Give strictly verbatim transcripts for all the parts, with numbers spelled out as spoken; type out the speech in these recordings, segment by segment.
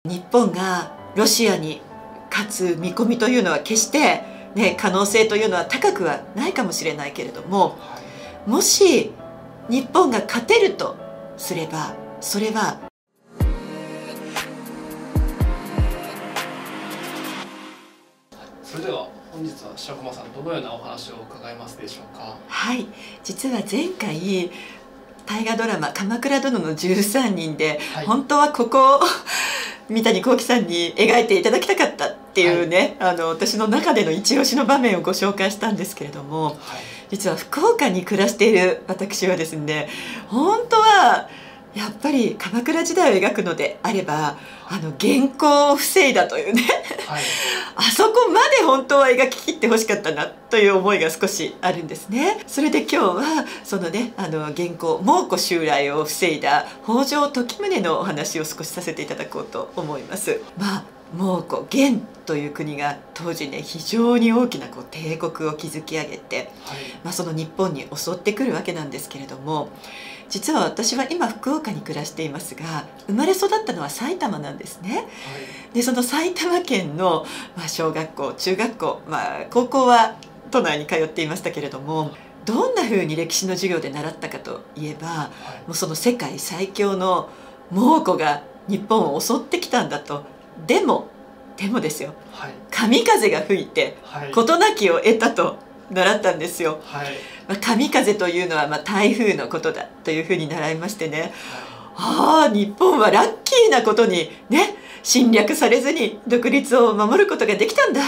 日本がロシアに勝つ見込みというのは決して、ね、可能性というのは高くはないかもしれないけれども、もし日本が勝てるとすれば、それはそれでは本日は白駒さん、どのようなお話を伺いますでしょうか。 はい、実は前回大河ドラマ「鎌倉殿のじゅうさんにん」で、はい、本当はここを三谷幸喜さんに描いていただきたかったっていうね、はい、あの私の中での一押しの場面をご紹介したんですけれども、はい、実は福岡に暮らしている私はですね、本当はやっぱり鎌倉時代を描くのであれば、あの元寇を防いだというね、はい、あそこまで本当は描き切ってほしかったなという思いが少しあるんですね。それで今日はそのね、あの元寇蒙古襲来を防いだ北条時宗のお話を少しさせていただこうと思います。まあ蒙古元という国が当時ね、非常に大きなこう帝国を築き上げて、はい、まあその日本に襲ってくるわけなんですけれども、実は私は今福岡に暮らしていますが、生まれ育ったのは埼玉なんですね。はい、でその埼玉県の、まあ、小学校中学校、まあ、高校は都内に通っていましたけれども、どんな風に歴史の授業で習ったかといえば、はい、もうその世界最強の蒙古が日本を襲ってきたんだと。でもでもですよ、はい、神風が吹いて、はい、事なきを得たと習ったんですよ。はい、まあ、神風というのはまあ台風のことだというふうに習いましてね、はい、ああ日本はラッキーなことにね、侵略されずに独立を守ることができたんだって、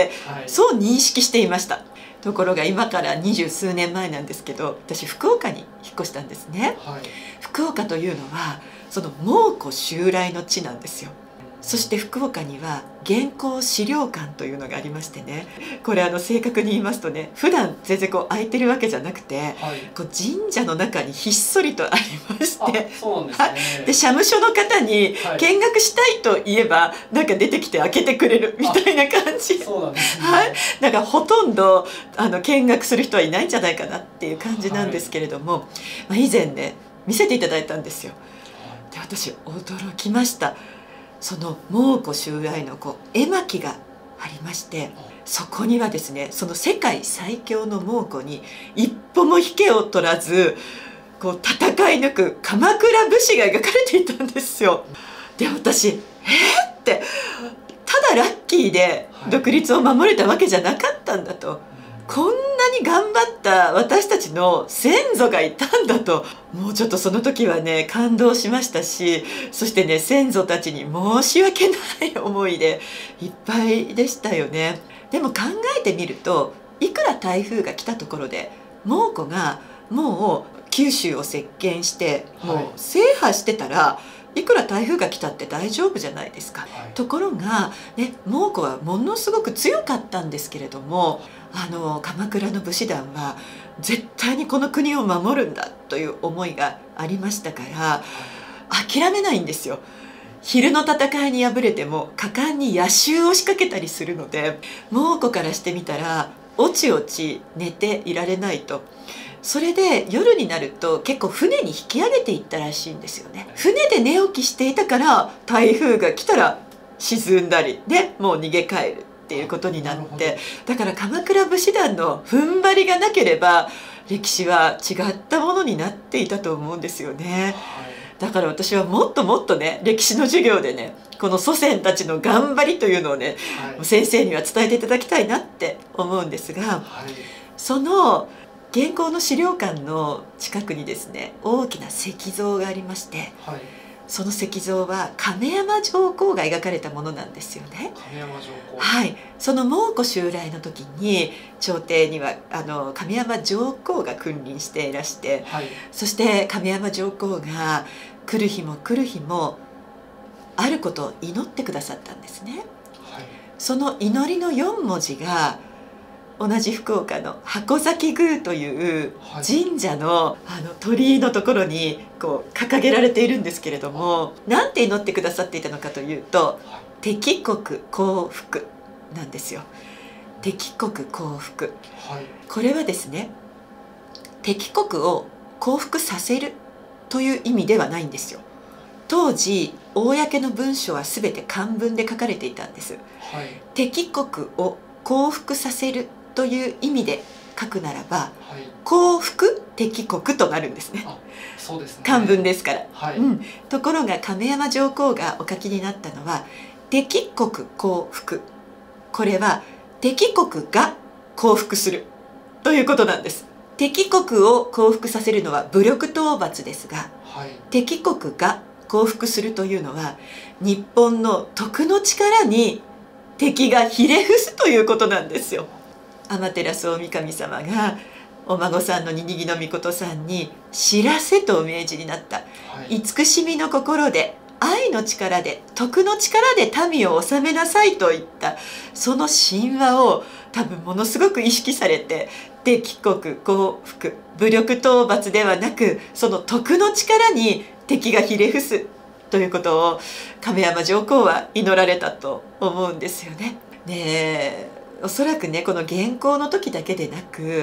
はい、そう認識していました。ところが今から二十数年前なんですけど、私福岡に引っ越したんですね。はい、福岡というのはその蒙古襲来の地なんですよ。そして福岡には元寇資料館というのがありましてね、これあの正確に言いますとね、普段全然こう空いてるわけじゃなくて、はい、こう神社の中にひっそりとありまして、 そうなんですね。 で社務所の方に見学したいと言えば、はい、なんか出てきて開けてくれるみたいな感じ。そうなんですね。はい、だからほとんどあの見学する人はいないんじゃないかなっていう感じなんですけれども、はい、まあ、以前ね見せていただいたんですよ。で私驚きました。その蒙古襲来のこう絵巻がありまして、そこにはですね、その世界最強の蒙古に一歩も引けを取らずこう戦い抜く鎌倉武士が描かれていたんですよ。で私えー、ってただラッキーで独立を守れたわけじゃなかったんだと、こんなに頑張った私たちの先祖がいたんだと、もうちょっとその時はね感動しましたし、そしてね先祖たちに申し訳ない思いでいっぱいでしたよね。でも考えてみると、いくら台風が来たところで蒙古がもう九州を席巻してもう制覇してたら、はい、いくら台風が来たって大丈夫じゃないですか。はい、ところが、ね、蒙古はものすごく強かったんですけれども、あの鎌倉の武士団は絶対にこの国を守るんだという思いがありましたから、諦めないんですよ。昼の戦いに敗れても果敢に夜襲を仕掛けたりするので、蒙古からしてみたらおちおち寝ていられないと。それで夜になると結構船に引き上げていったらしいんですよね。船で寝起きしていたから台風が来たら沈んだりでもう逃げ帰るっていうことになって、だから鎌倉武士団の踏ん張りがなければ歴史は違ったものになっていたと思うんですよね。はい、だから私はもっともっとね歴史の授業でね、この祖先たちの頑張りというのをね、はい、先生には伝えていただきたいなって思うんですが、はい、その元寇の資料館の近くにですね大きな石像がありまして、はい、その石像は亀山上皇が描かれたものなんですよね。 亀山上皇、 はい、その蒙古襲来の時に朝廷にはあの亀山上皇が君臨していらして、はい、そして亀山上皇が来る日も来る日もあることを祈ってくださったんですね。はい、その祈りのよん文字が同じ福岡の箱崎宮という神社のあの鳥居のところにこう掲げられているんですけれども、なんて祈ってくださっていたのかというと、敵国降伏なんですよ。敵国降伏、はい、これはですね敵国を降伏させるという意味ではないんですよ。 当時公の文書は全て漢文で書かれていたんです。 はい、 敵国を降伏させるという意味で書くならば、 はい、 降伏敵国となるんですね。 あ、そうですね。 漢文ですから、 はい、 うん、ところが亀山上皇がお書きになったのは敵国降伏、これは敵国が降伏するということなんです。敵国を降伏させるのは武力討伐ですが、 はい、 敵国が降伏するというのは日本の徳の力に敵がひれ伏すということなんですよ。天照大神様がお孫さんのににぎのみことさんに知らせとお命じになった、はい、慈しみの心で愛の力で徳の力で民を治めなさいといったその神話を多分ものすごく意識されて、敵国降伏、武力討伐ではなくその徳の力に敵がひれ伏すということを亀山上皇は祈られたと思うんですよね。ねえ、おそらくねこの元寇の時だけでなく、はい、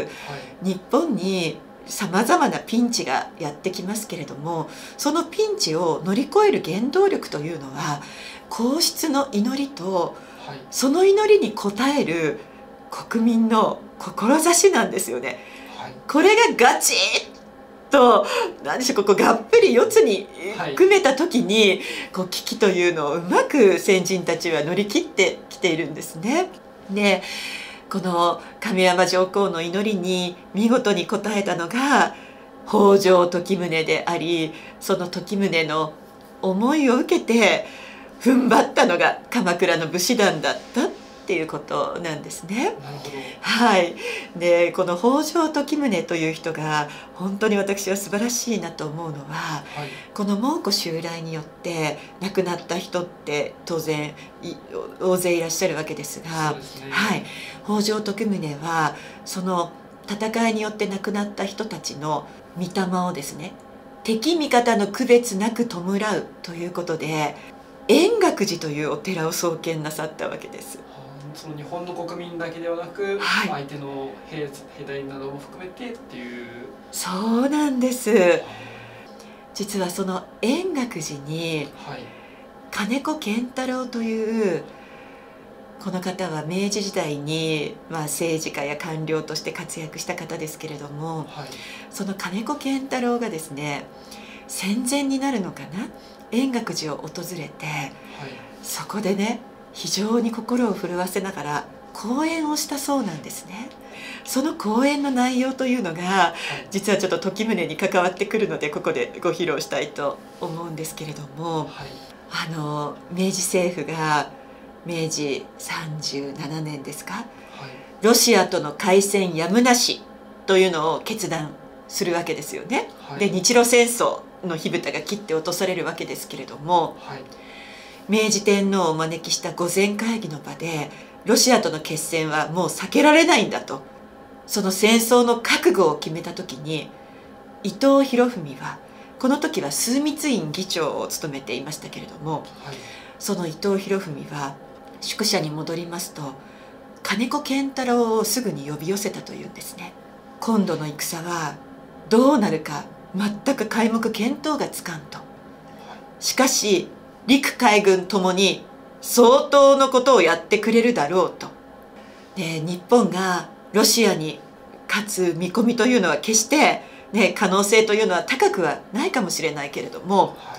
日本にさまざまなピンチがやってきますけれども、そのピンチを乗り越える原動力というのは皇室の祈りと、はい、その祈りに応える国民の志なんですよね。はい、これがガチッと何でしょう、ここがっぷり四つに組めた時に、はい、こう危機というのをうまく先人たちは乗り切ってきているんですね。でこの亀山上皇の祈りに見事に応えたのが北条時宗であり、その時宗の思いを受けて踏ん張ったのが鎌倉の武士団だったっていうことなんですね。 なるほど。 はい。でこの北条時宗という人が本当に私は素晴らしいなと思うのは、はい、この蒙古襲来によって亡くなった人って当然大勢いらっしゃるわけですが、 そうですね、 はい、北条時宗はその戦いによって亡くなった人たちの御霊をですね、敵味方の区別なく弔うということで円覚寺というお寺を創建なさったわけです。 その日本の国民だけではなく、はい、相手の兵兵隊なども含めてっていう。 そうなんです。実はその円覚寺に、はい、金子健太郎というこの方は明治時代に、まあ、政治家や官僚として活躍した方ですけれども、はい、その金子健太郎がですね戦前になるのかな、円覚寺を訪れて、はい、そこでね非常に心を震わせながら講演をしたそうなんですね。その講演の内容というのが、はい、実はちょっと時宗に関わってくるのでここでご披露したいと思うんですけれども、はい、あの明治政府が明治さんじゅうななねんですか、はい、ロシアとの開戦やむなしというのを決断するわけですよね。はい、で日露戦争の火蓋が切って落とされるわけですけれども、はい、明治天皇をお招きした御前会議の場でロシアとの決戦はもう避けられないんだと、その戦争の覚悟を決めた時に伊藤博文はこの時は枢密院議長を務めていましたけれども、はい、その伊藤博文は宿舎に戻りますと金子健太郎をすぐに呼び寄せたというんですね。今度の戦はどうなるか全く皆目見当がつかんと。しかし陸海軍ともに相当のことをやってくれるだろうと。で日本がロシアに勝つ見込みというのは決して、ね、可能性というのは高くはないかもしれないけれども、はい、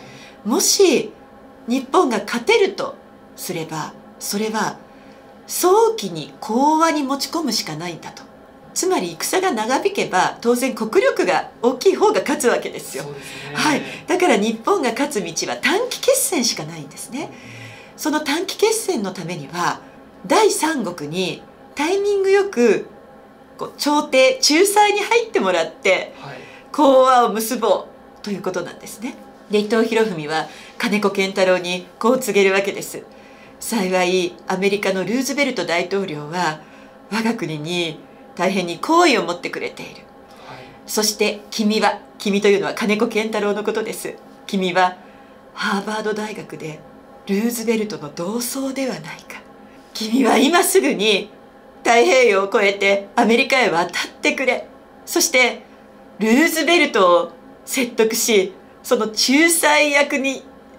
もし日本が勝てるとすればそれは早期に講和に持ち込むしかないんだと。つまり戦が長引けば当然国力が大きい方が勝つわけですよ。 そうですね。 はい、だから日本が勝つ道は短期決戦しかないんですね。その短期決戦のためには第三国にタイミングよくこう朝廷仲裁に入ってもらって講和を結ぼうということなんですね。で伊藤博文は金子健太郎にこう告げるわけです。幸いアメリカのルーズベルト大統領は我が国に大変に好意を持ってくれている、はい、そして君は君というのは金子健太郎のことです。君はハーバード大学でルーズベルトの同窓ではないか。君は今すぐに太平洋を越えてアメリカへ渡ってくれ。そしてルーズベルトを説得しその仲裁役に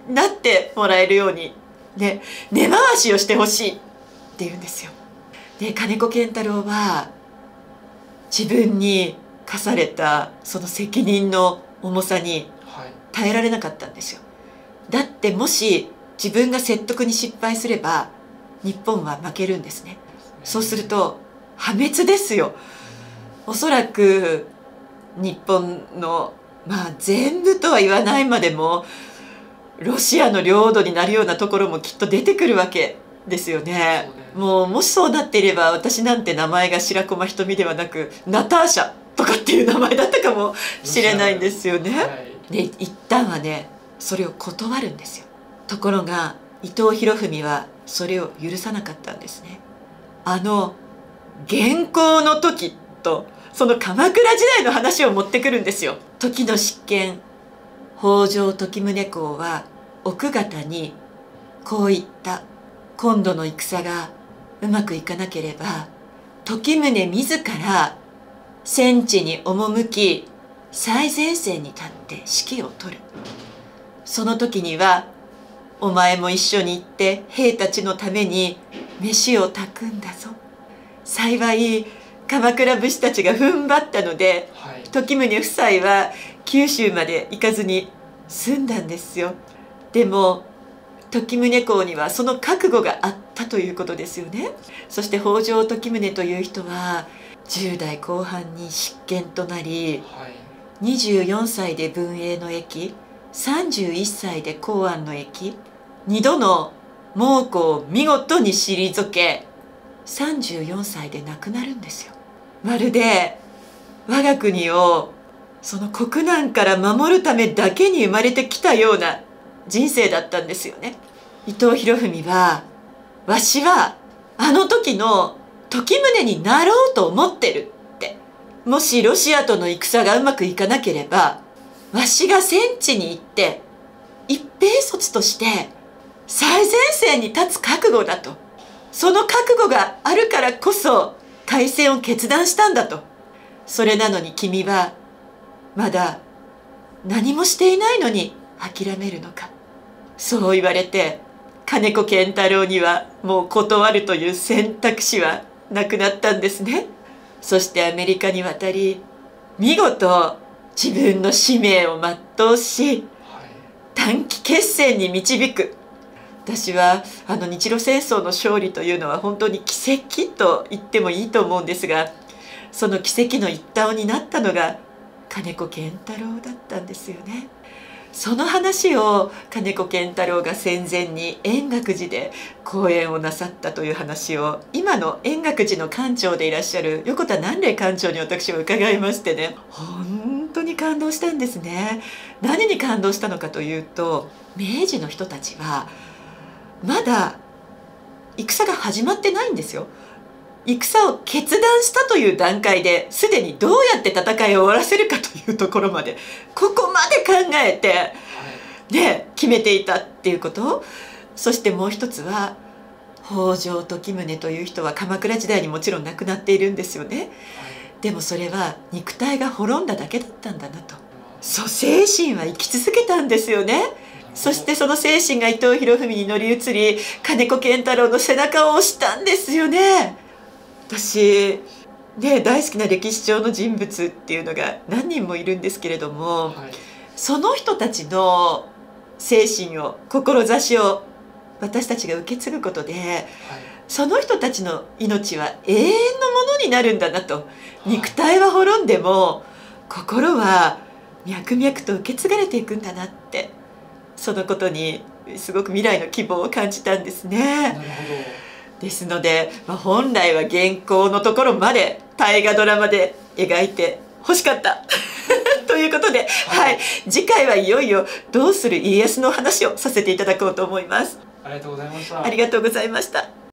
なってもらえるように、ね、根回しをしてほしいって言うんですよ。で金子健太郎は自分に課されたその責任の重さに耐えられなかったんですよ。だってもし自分が説得に失敗すれば日本は負けるんですね。そうすると破滅ですよ。おそらく日本のまあ全部とは言わないまでもロシアの領土になるようなところもきっと出てくるわけですよね。もうもしそうなっていれば私なんて名前が白駒瞳ではなくナターシャとかっていう名前だったかもしれないんですよね。で一旦はねそれを断るんですよ。ところが伊藤博文はそれを許さなかったんですね。あの元寇の時とその鎌倉時代の話を持ってくるんですよ。時の執権北条時宗公は奥方にこう言った。今度の戦がうまくいかなければ時宗自ら戦地に赴き最前線に立って指揮を執る。その時にはお前も一緒に行って兵たちのために飯を炊くんだぞ。幸い鎌倉武士たちが踏ん張ったので、はい、時宗夫妻は九州まで行かずに済んだんですよ。でも時宗公にはその覚悟があったということですよね。そして北条時宗という人はじゅう代後半に執権となり、はい、にじゅうよんさいで文永の役、さんじゅういっさいで幸安の役、にどの猛虎を見事に退けさんじゅうよんさいで亡くなるんですよ。まるで我が国をその国難から守るためだけに生まれてきたような人生だったんですよね。伊藤博文はわしはあの時の時宗になろうと思ってるって。もしロシアとの戦がうまくいかなければわしが戦地に行って一兵卒として最前線に立つ覚悟だと。その覚悟があるからこそ開戦を決断したんだと。それなのに君はまだ何もしていないのに諦めるのか。そう言われて金子健太郎にはもう断るという選択肢はなくなったんですね。そしてアメリカに渡り見事自分の使命を全うし短期決戦に導く。私はあの日露戦争の勝利というのは本当に奇跡と言ってもいいと思うんですが、その奇跡の一端を担ったのが金子健太郎だったんですよね。その話を金子健太郎が戦前に円覚寺で講演をなさったという話を今の円覚寺の館長でいらっしゃる横田南嶺館長に私は伺いましてね、本当に感動したんですね。何に感動したのかというと、明治の人たちはまだ戦が始まってないんですよ。戦を決断したという段階ですでにどうやって戦いを終わらせるかというところまでここまで考えて、はい、ね、決めていたっていうこと。そしてもう一つは北条時宗という人は鎌倉時代にもちろん亡くなっているんですよね、はい、でもそれは肉体が滅んだだけだったんだなと。そう、精神は生き続けたんですよね。そしてその精神が伊藤博文に乗り移り金子健太郎の背中を押したんですよね。私ね、大好きな歴史上の人物っていうのが何人もいるんですけれども、はい、その人たちの精神を志を私たちが受け継ぐことで、はい、その人たちの命は永遠のものになるんだなと、はい、肉体は滅んでも心は脈々と受け継がれていくんだなって、そのことにすごく未来の希望を感じたんですね。なるほど。ですので、まあ、本来は原稿のところまで大河ドラマで描いて欲しかったということで、はい、はい、次回はいよいよどうする家康の話をさせていただこうと思います。 ありがとうございました。 ありがとうございました。